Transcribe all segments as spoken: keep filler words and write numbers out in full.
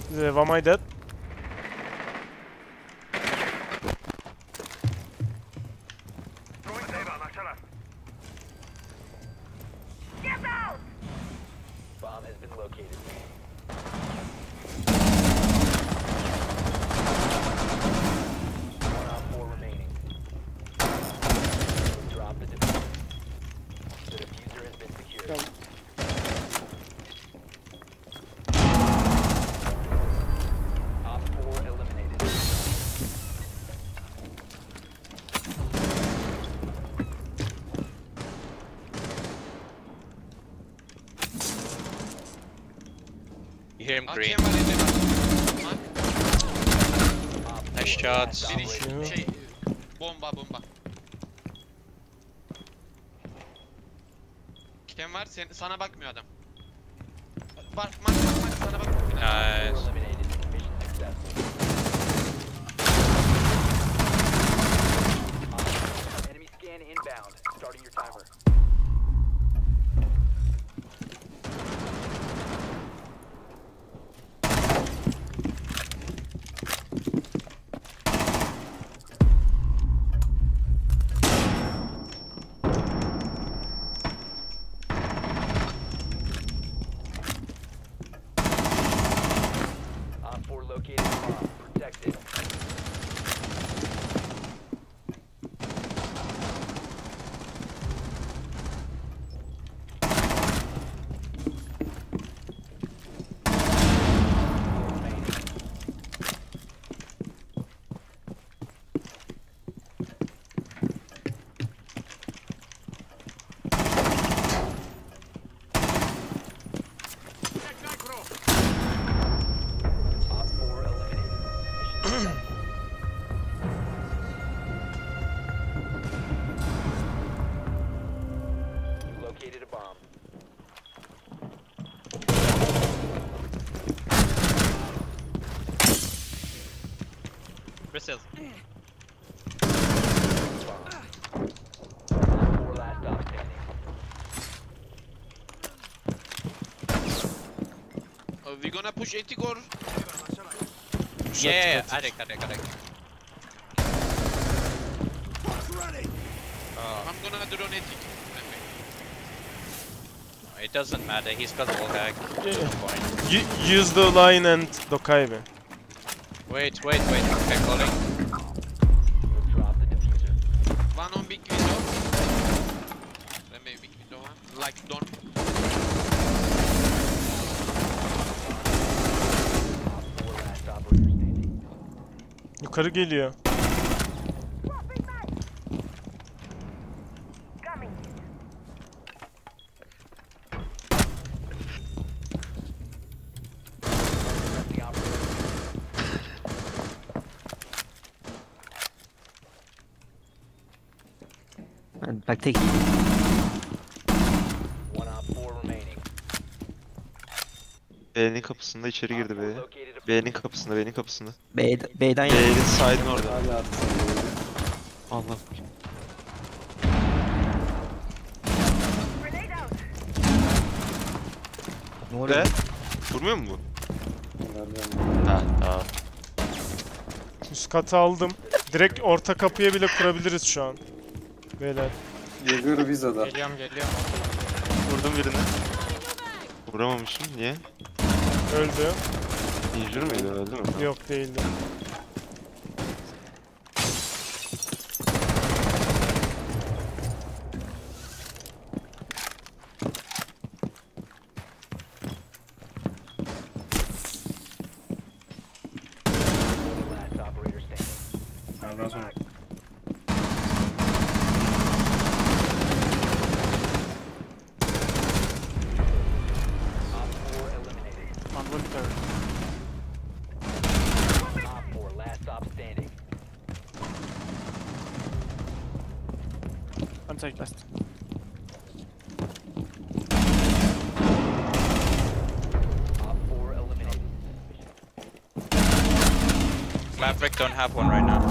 Uh, am I dead? Get out! Bomb has been located. One on four remaining. Drop the diffuser. The diffuser has been secured. Tamam. Op four eliminated. You hear him green. ATTIM var elinde var. Nice shots. Biri şey bomba bomba. Kim var? Sen, sana bakmıyor adam. Bak bak bak bak sana bak. Nice. Eliminated. Mission successful. Enemy scan inbound. Starting your timer. Op four located bomb. Protected. Op four eliminated. Mission successful. You located a bomb. Brazil. Bomb. Four last stop standing. Uh, we gonna push ethic or Yeah, yeah, yeah. Correct, correct, correct. I'm gonna drone ethic. It doesn't matter. He's got wall hack. Yeah. No point. U use the line and Dokaibe. Wait, wait, wait. Okay, calling. You'll drop the diffuser. One on big window. Then maybe big window one. Like don't. Op four last operator standing. Yukarı geliyor. The operator. Bak tek One op four remaining. B'nin kapısında içeri girdi Op four B. located a B'nin kapısında, B'nin kapısında. B, B'den B'nin side'ın orada. Allah. ne oluyor? B? Vurmuyor mu bu? Ha, tamam. Üst katı aldım. Direkt orta kapıya bile kurabiliriz şu an. Beyler. Geliyor vizada. Geliyorum, geliyorum. Vurdum birini. Vuramamışım. Niye? Öldü. Injure müydü? Öldü mü? Yok değildi. last operator standing. Nereden sonra? Op four eliminated. Op four last stop standing. One side last. Op four eliminated. Maverick don't have one right now.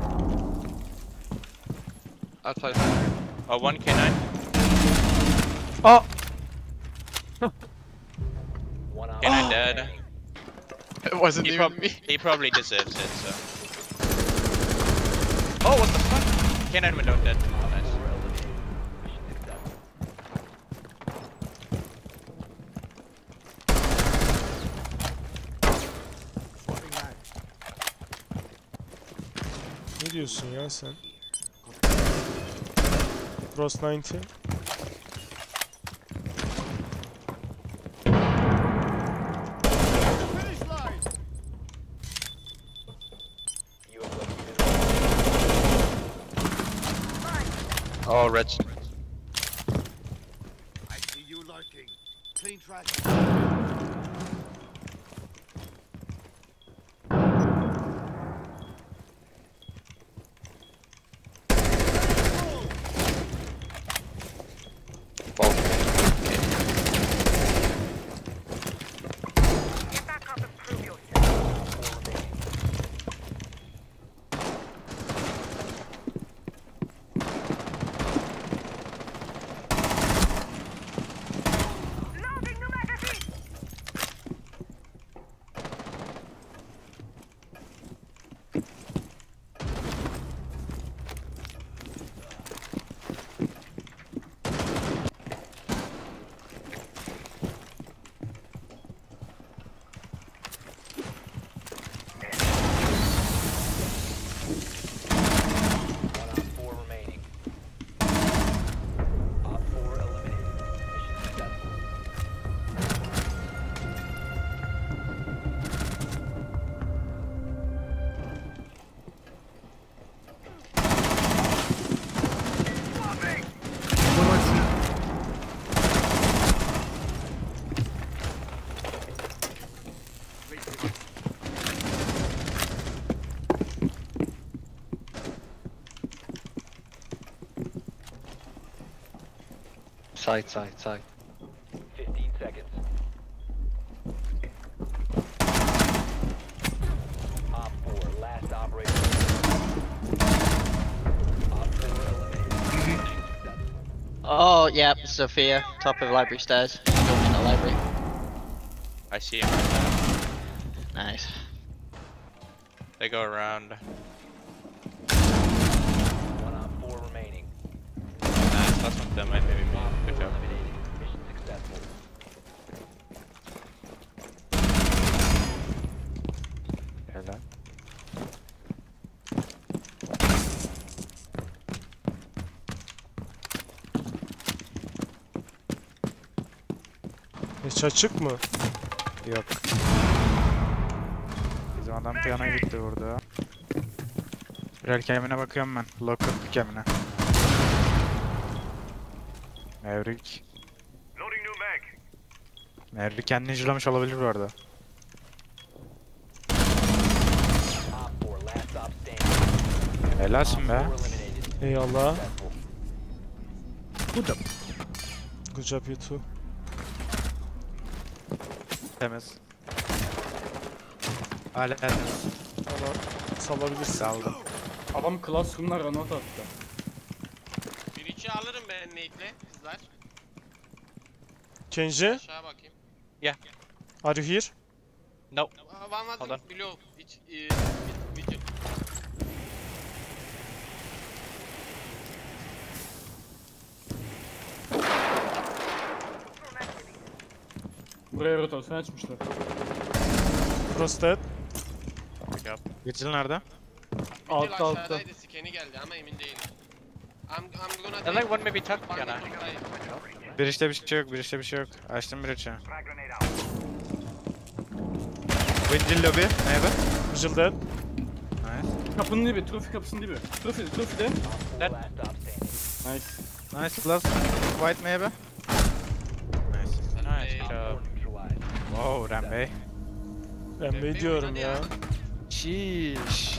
Outside. Oh, one K nine. Aa! One op Can I four dead? remaining. It wasn't He, even prob me. he probably deserves it, so. Oh, what the fuck? Can't even load that. Nice. Ne diyorsun ya sen? Cross doksan. You have located Oh, red. I see you lurking. Clean track. Side, side, side. fifteen seconds. Op four, last operator. Op four eliminated. Oh, yeah, Sophia, top of library stairs. Going in the library. I see him right now. Nice. They go around. One op four remaining. Nice, that's one of them, might maybe me. Good job. Eliminated. Mission successful. Hello. Hiç açık mı? Yok. Bizim adam piyanoya gitti burada. Birer kemine bakıyorum ben. Locker kemine. Maverick. Maverick kendini julamış olabilir bu arada. Op four, last stop standing. Helalsin be. Four eliminated. Eyvallah. Successful. Bu da Good job you too. temiz. Hala temiz. Valla salabilirsin. Saldım. Adam Classroom'da ranot attı. Bir içi alırım ben nate'le kızlar. Kenji, Aşağı bakayım. are you here? No. Uh, One Hold was on. below. It's uh, with video. Buraya rotasyon açmışlar. Cross dead. Vigil nerede? Vigil Altta altta. aşağıdaydı, scan'i geldi ama emin değilim. I'm, I'm gonna And like one maybe tuck, One Yana. tuck. Bir işte bir şey yok, bir işte bir şey yok. Açtım bir içi. Vigil lobby, neydi? Vigil dead. Nice. Kapının dibi, trophy kapısının dibi. Trophy, trophy de. Four, last stop standing. Nice. Nice, last. White maybe. Nice. Nice, good Op job. four neutralized. Wow, ReemBey. Ben ReemBey diyorum oynadı ya. ya. Sheesh.